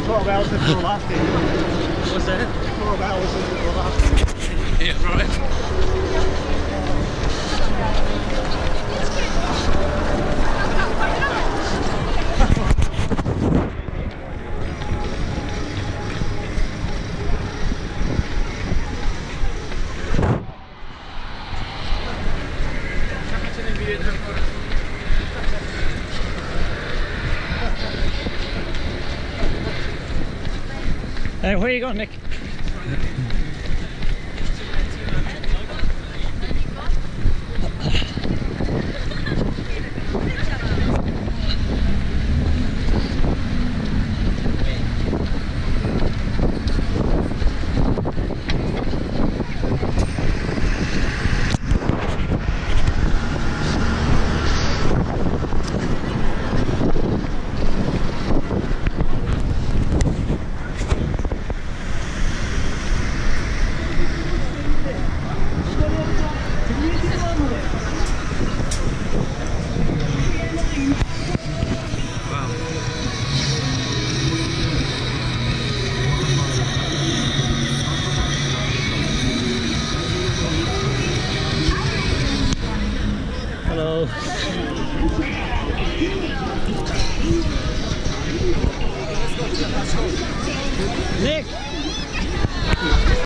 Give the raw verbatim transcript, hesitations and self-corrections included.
twelve hours since the last game. What's that? twelve hours since the last game. Yeah, right. Hey, where are you going, Nick? Hello. Nick!